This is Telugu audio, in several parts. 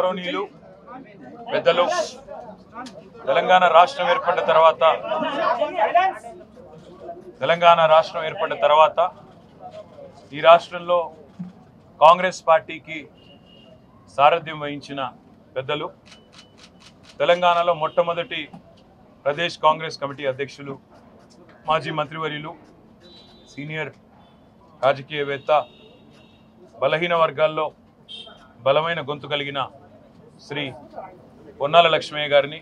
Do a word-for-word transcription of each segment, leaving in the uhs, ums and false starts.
గౌరవనీయులు పెద్దలు తెలంగాణ రాష్ట్రం ఏర్పడిన తర్వాత తెలంగాణ రాష్ట్రం ఏర్పడిన తర్వాత ఈ రాష్ట్రంలో కాంగ్రెస్ పార్టీకి సారథ్యం వహించిన పెద్దలు తెలంగాణలో మొట్టమొదటి ప్రదేశ్ కాంగ్రెస్ కమిటీ అధ్యక్షులు మాజీ మంత్రివర్యులు సీనియర్ రాజకీయవేత్త బలహీన వర్గాల్లో బలమైన గొంతు కలిగిన శ్రీ పొన్నాల లక్ష్మయ్య గారిని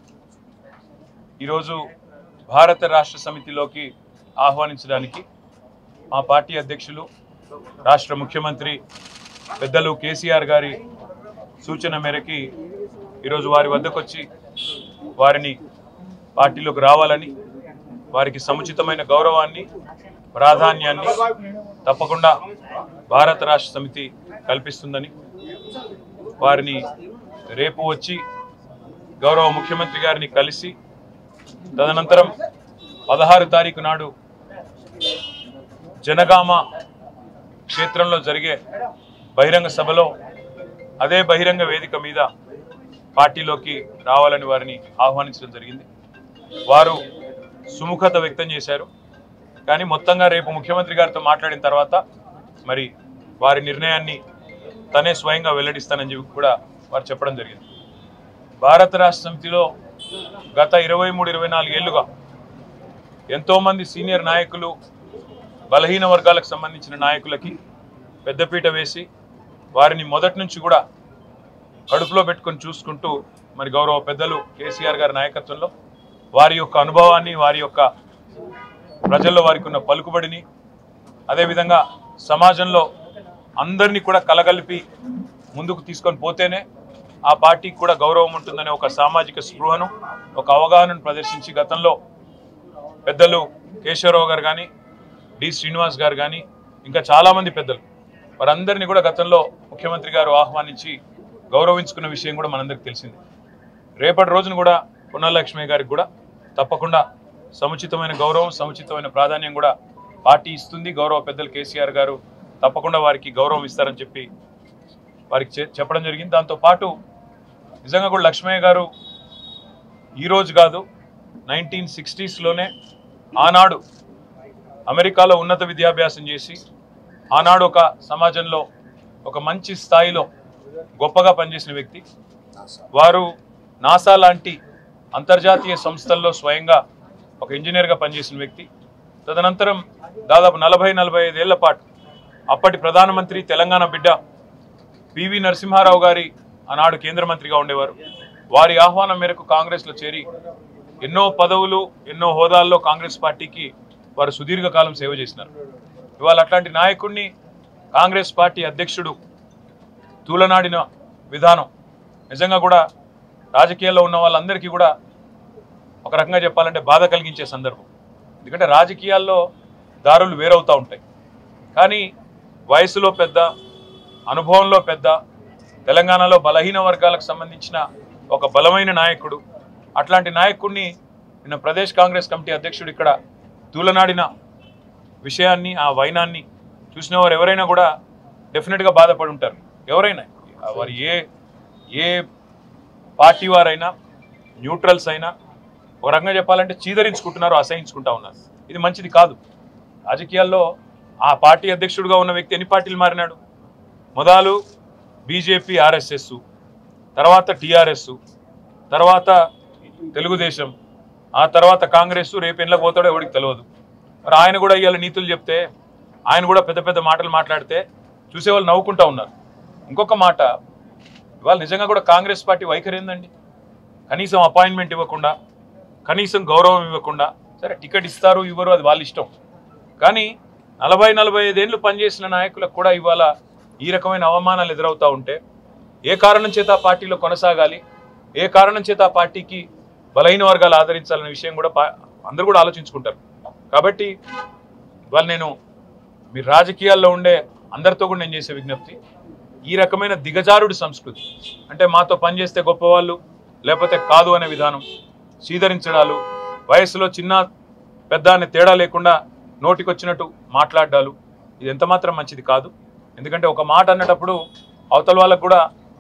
ఈరోజు భారత రాష్ట్ర సమితిలోకి ఆహ్వానించడానికి మా పార్టీ అధ్యక్షులు రాష్ట్ర ముఖ్యమంత్రి పెద్దలు కేసీఆర్ గారి సూచన మేరకి ఈరోజు వారి వద్దకు వచ్చి వారిని పార్టీలోకి రావాలని వారికి సముచితమైన గౌరవాన్ని ప్రాధాన్యాన్ని తప్పకుండా భారత రాష్ట్ర సమితి కల్పిస్తుందని వారిని రేపు వచ్చి గౌరవ ముఖ్యమంత్రి గారిని కలిసి తదనంతరం పదహారు తారీఖు నాడు జనగామ క్షేత్రంలో జరిగే బహిరంగ సభలో అదే బహిరంగ వేదిక మీద పార్టీలోకి రావాలని వారిని ఆహ్వానించడం జరిగింది. వారు సుముఖత వ్యక్తం చేశారు. కానీ మొత్తంగా రేపు ముఖ్యమంత్రి గారితో మాట్లాడిన తర్వాత మరి వారి నిర్ణయాన్ని తనే స్వయంగా వెల్లడిస్తానని చెప్పి కూడా వారు చెప్పడం జరిగింది. భారత రాష్ట్ర సమితిలో గత ఇరవై మూడు ఇరవై నాలుగు ఏళ్లుగా ఎంతోమంది సీనియర్ నాయకులు బలహీన వర్గాలకు సంబంధించిన నాయకులకి పెద్దపీట వేసి వారిని మొదటి నుంచి కూడా కడుపులో పెట్టుకొని చూసుకుంటూ మరి గౌరవ పెద్దలు కేసీఆర్ గారి నాయకత్వంలో వారి యొక్క అనుభవాన్ని వారి యొక్క ప్రజల్లో వారికి ఉన్న పలుకుబడిని అదేవిధంగా సమాజంలో అందరినీ కూడా కలగలిపి ముందుకు తీసుకొని పోతేనే ఆ పార్టీకి కూడా గౌరవం ఉంటుందనే ఒక సామాజిక స్పృహను ఒక అవగాహనను ప్రదర్శించి గతంలో పెద్దలు కేశవరావు గారు కానీ డి శ్రీనివాస్ గారు కానీ ఇంకా చాలామంది పెద్దలు వారందరినీ కూడా గతంలో ముఖ్యమంత్రి గారు ఆహ్వానించి గౌరవించుకున్న విషయం కూడా మనందరికీ తెలిసింది. రేపటి రోజున కూడా పొన్నాల లక్ష్మయ్య గారికి కూడా తప్పకుండా సముచితమైన గౌరవం సముచితమైన ప్రాధాన్యం కూడా పార్టీ ఇస్తుంది. గౌరవ పెద్దలు కేసీఆర్ గారు తప్పకుండా వారికి గౌరవం ఇస్తారని చెప్పి వారికి చెప్పడం జరిగింది. దాంతోపాటు నిజంగా కూడా లక్ష్మయ్య గారు ఈరోజు కాదు నైన్టీన్ సిక్స్టీస్లోనే ఆనాడు అమెరికాలో ఉన్నత విద్యాభ్యాసం చేసి ఆనాడు ఒక సమాజంలో ఒక మంచి స్థాయిలో గొప్పగా పనిచేసిన వ్యక్తి. వారు నాసా లాంటి అంతర్జాతీయ సంస్థల్లో స్వయంగా ఒక ఇంజనీర్గా పనిచేసిన వ్యక్తి. తదనంతరం దాదాపు నలభై నలభై ఐదేళ్ల పాటు అప్పటి ప్రధానమంత్రి తెలంగాణ బిడ్డ పివి నరసింహారావు గారి ఆనాడు కేంద్ర మంత్రిగా ఉండేవారు. వారి ఆహ్వానం మేరకు కాంగ్రెస్లో చేరి ఎన్నో పదవులు ఎన్నో హోదాల్లో కాంగ్రెస్ పార్టీకి వారు సుదీర్ఘకాలం సేవ చేసినారు. ఇవాళ అట్లాంటి నాయకుడిని కాంగ్రెస్ పార్టీ అధ్యక్షుడు తూలనాడిన విధానం నిజంగా కూడా రాజకీయాల్లో ఉన్న వాళ్ళందరికీ కూడా ఒక రకంగా చెప్పాలంటే బాధ కలిగించే సందర్భం. ఎందుకంటే రాజకీయాల్లో దారులు వేరవుతూ ఉంటాయి. కానీ వయసులో పెద్ద, అనుభవంలో పెద్ద, తెలంగాణలో బలహీన వర్గాలకు సంబంధించిన ఒక బలమైన నాయకుడు, అట్లాంటి నాయకుడిని నిన్న ప్రదేశ్ కాంగ్రెస్ కమిటీ అధ్యక్షుడు ఇక్కడ తూలనాడిన విషయాన్ని ఆ వైనాన్ని చూసిన వారు ఎవరైనా కూడా డెఫినెట్గా బాధపడి ఉంటారు. ఎవరైనా వారు ఏ ఏ పార్టీ వారైనా న్యూట్రల్స్ అయినా ఒక రకంగా చెప్పాలంటే చీదరించుకుంటున్నారు, అసహించుకుంటా ఉన్నారు. ఇది మంచిది కాదు. రాజకీయాల్లో ఆ పార్టీ అధ్యక్షుడిగా ఉన్న వ్యక్తి ఎన్ని పార్టీలు మారినాడు? మొదలు బీజేపీ ఆర్ఎస్ఎస్, తర్వాత టీఆర్ఎస్, తర్వాత తెలుగుదేశం, ఆ తర్వాత కాంగ్రెస్. రేపు ఎన్లకు పోతాడో ఎవరికి తెలియదు. మరి ఆయన కూడా ఇవాళ నీతులు చెప్తే ఆయన కూడా పెద్ద పెద్ద మాటలు మాట్లాడితే చూసేవాళ్ళు నవ్వుకుంటూ ఉన్నారు. ఇంకొక మాట, ఇవాళ నిజంగా కూడా కాంగ్రెస్ పార్టీ వైఖరి ఏందండి? కనీసం అపాయింట్మెంట్ ఇవ్వకుండా, కనీసం గౌరవం ఇవ్వకుండా, సరే టికెట్ ఇస్తారు ఇవ్వరు అది వాళ్ళ ఇష్టం. కానీ నలభై నలభై ఐదేళ్ళు పనిచేసిన నాయకులకు కూడా ఇవాళ ఈ రకమైన అవమానాలు ఎదురవుతూ ఉంటే ఏ కారణం చేత ఆ పార్టీలో కొనసాగాలి, ఏ కారణం చేత ఆ పార్టీకి బలహీన వర్గాలు ఆదరించాలనే విషయం కూడా అందరూ కూడా ఆలోచించుకుంటారు. కాబట్టి ఇవాళ నేను మీ రాజకీయాల్లో ఉండే అందరితో కూడా నేను చేసే విజ్ఞప్తి, ఈ రకమైన దిగజారుడు సంస్కృతి అంటే మాతో పనిచేస్తే గొప్పవాళ్ళు లేకపోతే కాదు అనే విధానం, చీదరించడాలు, వయసులో చిన్న పెద్ద అనే తేడా లేకుండా నోటికొచ్చినట్టు మాట్లాడాలు, ఇది ఎంత మాత్రం మంచిది కాదు. ఎందుకంటే ఒక మాట అన్నటప్పుడు అవతల వాళ్ళకు కూడా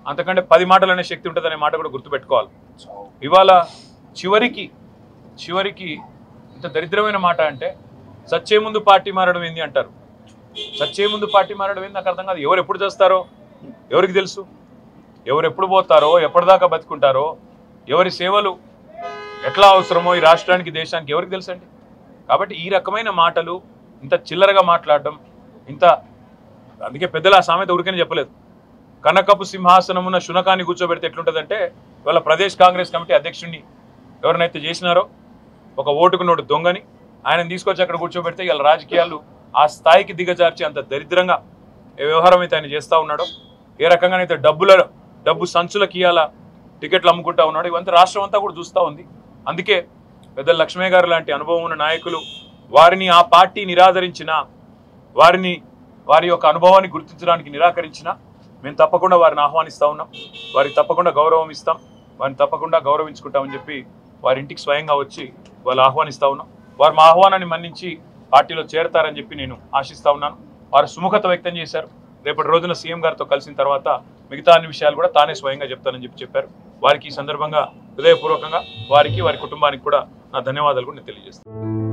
అంతకంటే పది మాటలు అనే శక్తి ఉంటుంది అనే మాట కూడా గుర్తుపెట్టుకోవాలి. ఇవాళ చివరికి చివరికి ఇంత దరిద్రమైన మాట అంటే సచ్చే ముందు పార్టీ మారడం ఏంది అంటారు. సచ్చే ముందు పార్టీ మారడం ఏంది నాకు అర్థం కాదు. ఎవరు ఎప్పుడు చేస్తారో ఎవరికి తెలుసు, ఎవరు ఎప్పుడు పోతారో ఎప్పటిదాకా బతుకుంటారో, ఎవరి సేవలు ఎట్లా అవసరమో ఈ రాష్ట్రానికి దేశానికి ఎవరికి తెలుసు అండి. కాబట్టి ఈ రకమైన మాటలు ఇంత చిల్లరగా మాట్లాడడం ఇంత, అందుకే పెద్దల సామెత ఉరికని చెప్పలేదు. కనకపు సింహాసనమున శునకాన్ని కూర్చోబెడితే ఎట్లుంటుందంటే, ఇవాళ ప్రదేశ్ కాంగ్రెస్ కమిటీ అధ్యక్షుడిని ఎవరినైతే చేసినారో ఒక ఓటుకు నోటు దొంగని ఆయన తీసుకొచ్చి అక్కడ కూర్చోబెడితే ఇవాళ రాజకీయాలు ఆ స్థాయికి దిగజార్చి అంత దరిద్రంగా ఏ వ్యవహారం అయితే ఆయన చేస్తూ ఉన్నాడో, ఏ రకంగానైతే డబ్బుల డబ్బు సంచులకి ఇవాళ టికెట్లు అమ్ముకుంటా ఉన్నాడు, ఇవంతా రాష్ట్రం అంతా కూడా చూస్తూ ఉంది. అందుకే పెద్ద లక్ష్మయ్య గారు లాంటి అనుభవం ఉన్న నాయకులు వారిని ఆ పార్టీ నిరాదరించిన, వారిని వారి యొక్క అనుభవాన్ని గుర్తించడానికి నిరాకరించిన మేము తప్పకుండా వారిని ఆహ్వానిస్తూ ఉన్నాం. వారికి తప్పకుండా గౌరవం ఇస్తాం, వారిని తప్పకుండా గౌరవించుకుంటామని చెప్పి వారి ఇంటికి స్వయంగా వచ్చి వాళ్ళు ఆహ్వానిస్తూ ఉన్నాం. వారు మా ఆహ్వానాన్ని మన్నించి పార్టీలో చేరతారని చెప్పి నేను ఆశిస్తూ ఉన్నాను. వారు సుముఖత వ్యక్తం చేశారు. రేపటి రోజున సీఎం గారితో కలిసిన తర్వాత మిగతా అన్ని విషయాలు కూడా తానే స్వయంగా చెప్తానని చెప్పి చెప్పారు. వారికి ఈ సందర్భంగా హృదయపూర్వకంగా వారికి వారి కుటుంబానికి కూడా నా ధన్యవాదాలు కూడా నేను తెలియజేస్తాను.